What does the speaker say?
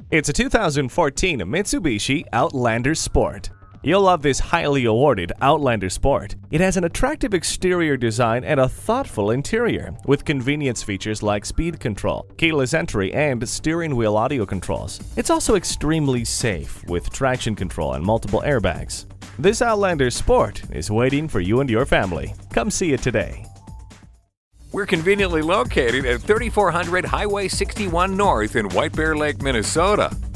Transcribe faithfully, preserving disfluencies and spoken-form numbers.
It's a two thousand fourteen Mitsubishi Outlander Sport. You'll love this highly awarded Outlander Sport. It has an attractive exterior design and a thoughtful interior, with convenience features like speed control, keyless entry, and steering wheel audio controls. It's also extremely safe, with traction control and multiple airbags. This Outlander Sport is waiting for you and your family. Come see it today. We're conveniently located at thirty-four hundred Highway sixty-one North in White Bear Lake, Minnesota.